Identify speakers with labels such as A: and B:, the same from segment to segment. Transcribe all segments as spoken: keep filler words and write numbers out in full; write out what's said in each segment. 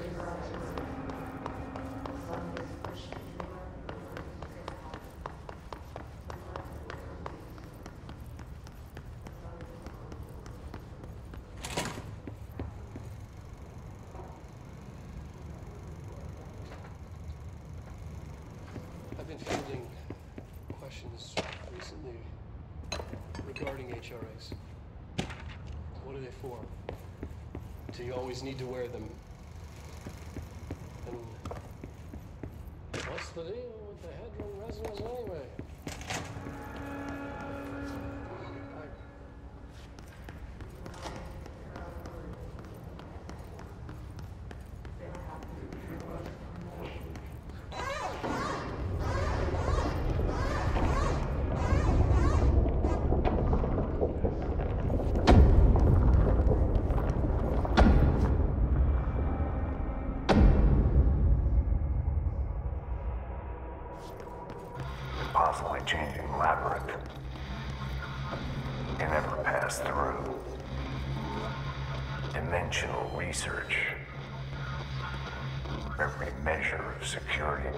A: I've been fielding questions recently regarding H R As. What are they for? Do you always need to wear them? And what's the deal with the Hedron resonance anyway?
B: Constantly changing labyrinth. You never pass through. Dimensional research. Every measure of security.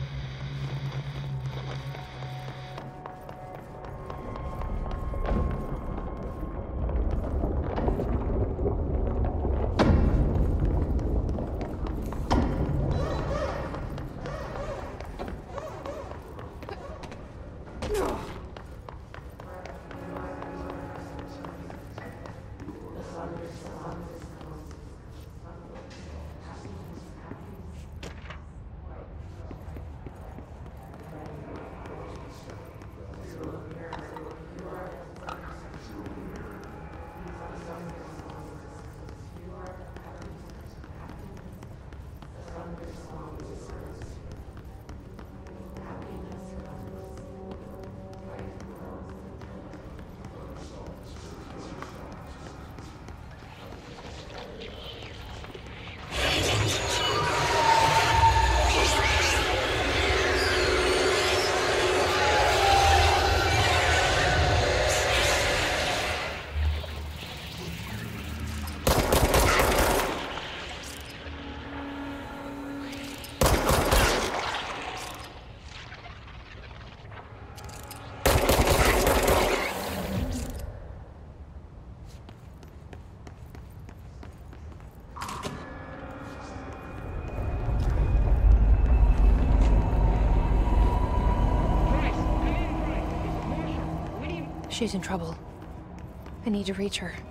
C: She's in trouble. I need to reach her.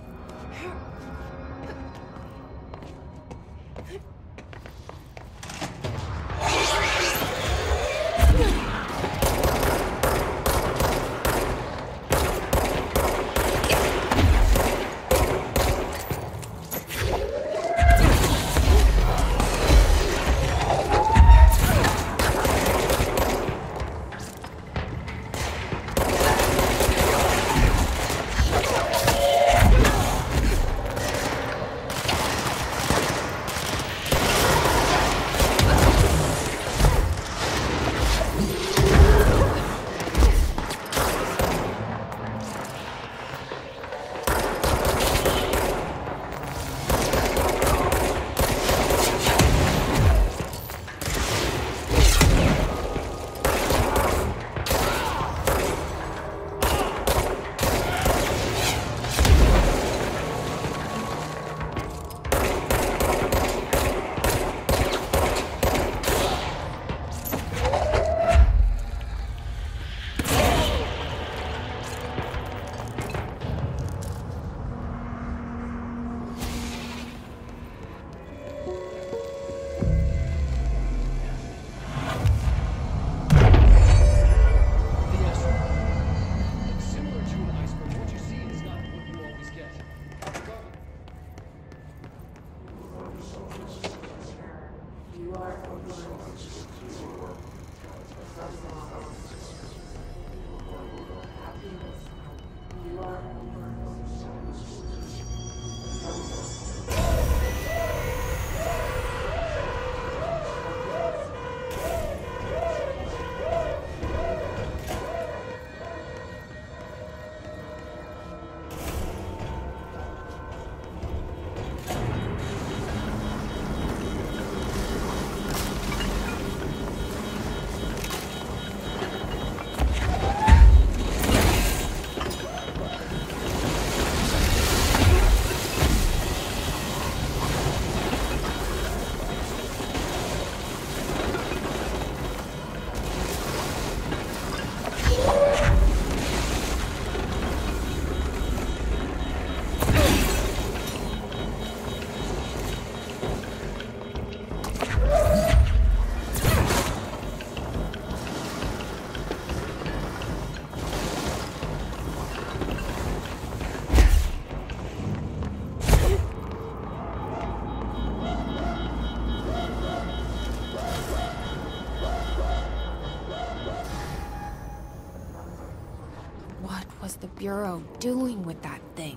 C: Bureau doing with that thing?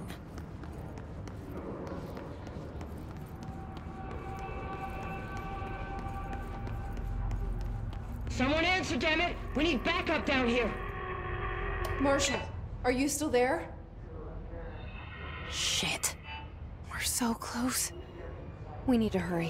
D: Someone answer, damn it! We need backup down here!
E: Marshall, are you still there?
C: Shit. We're so close. We need to hurry.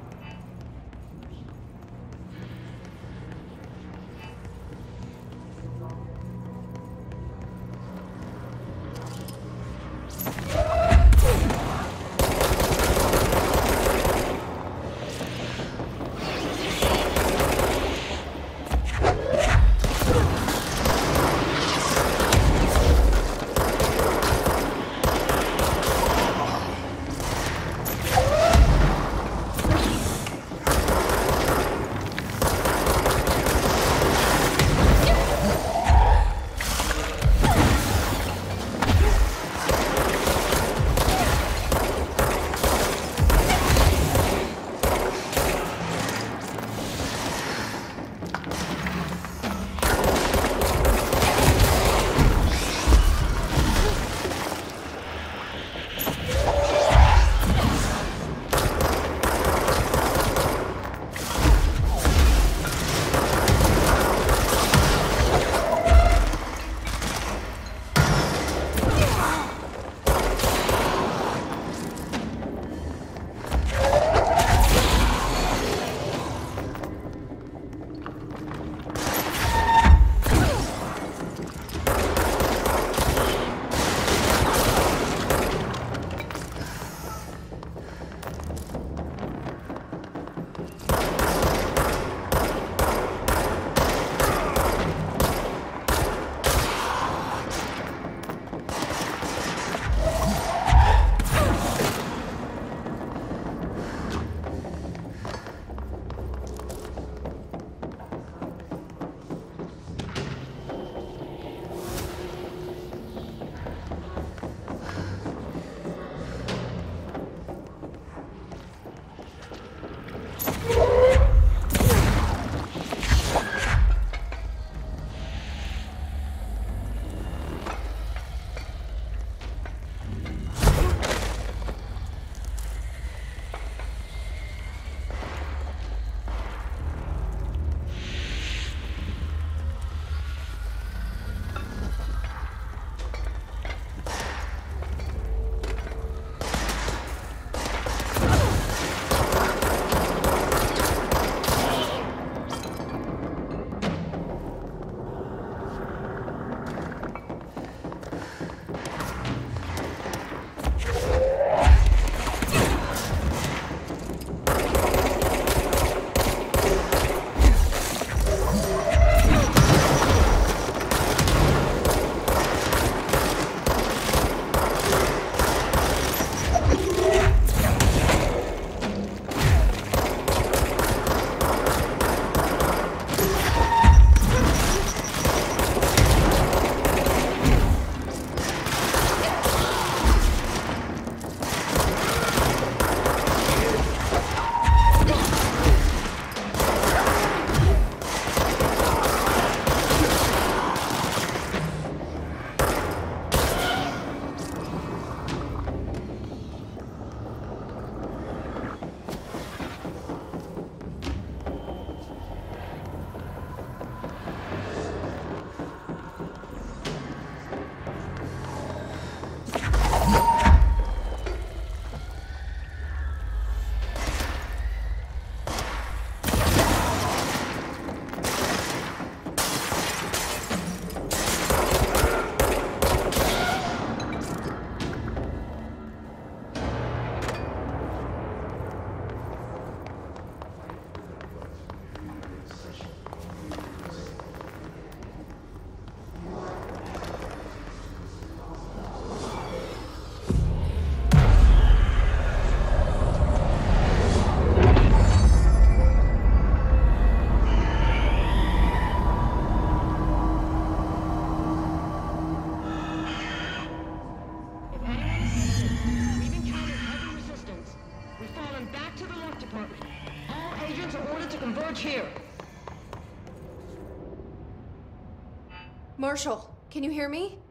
D: here.
E: Marshall, can you hear me?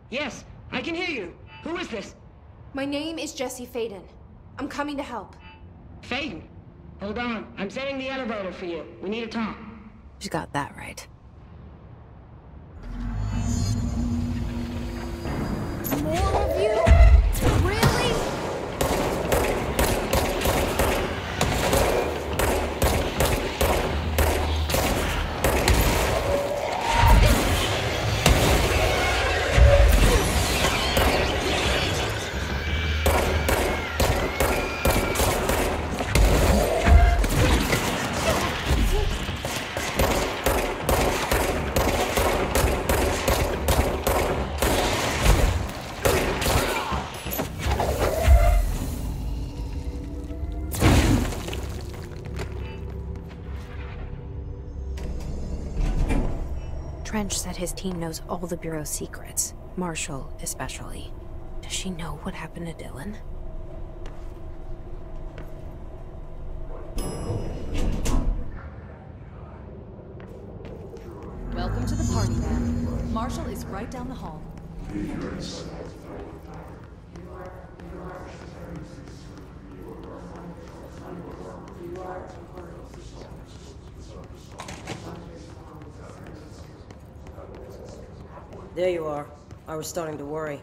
D: Yes, I can hear you. Who is this?
E: My name is Jesse Faden. I'm coming to help.
D: Faden. Hold on. I'm setting the elevator for you. We need to talk.
C: She's got that right.
E: More of you? Really?
C: Trench said his team knows all the Bureau's secrets, Marshall especially. Does she know what happened to Dylan?
F: Welcome to the party, man. Marshall is right down the hall.
G: There you are. I was starting to worry.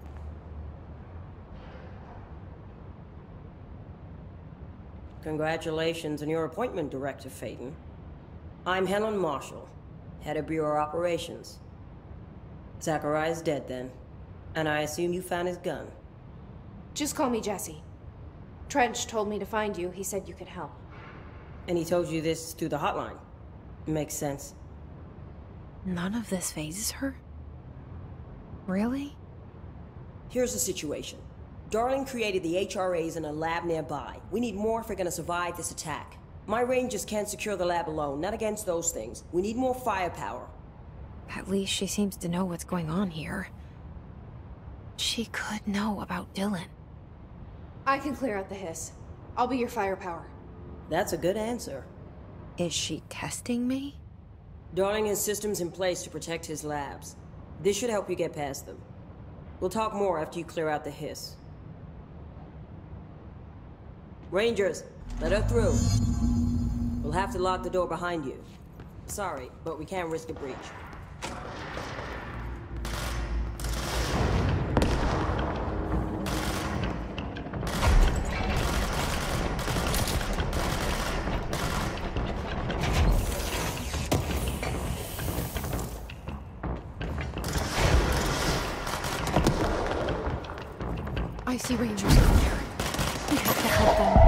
G: Congratulations on your appointment, Director Faden. I'm Helen Marshall, head of Bureau Operations. Zachariah's dead then, and I assume you found his gun.
E: Just call me Jesse. Trench told me to find you. He said you could help.
G: And he told you this through the hotline. Makes sense.
C: None of this phases her? Really?
G: Here's the situation. Darling created the H R As in a lab nearby. We need more if we're gonna survive this attack. My rangers can't secure the lab alone, not against those things. We need more firepower.
C: At least she seems to know what's going on here. She could know about Dylan.
E: I can clear out the hiss. I'll be your firepower.
G: That's a good answer.
C: Is she testing me?
G: Darling has systems in place to protect his labs. This should help you get past them. We'll talk more after you clear out the hiss. Rangers, let her through. We'll have to lock the door behind you. Sorry, but we can't risk a breach.
C: I see Rangers out there. We have to help them.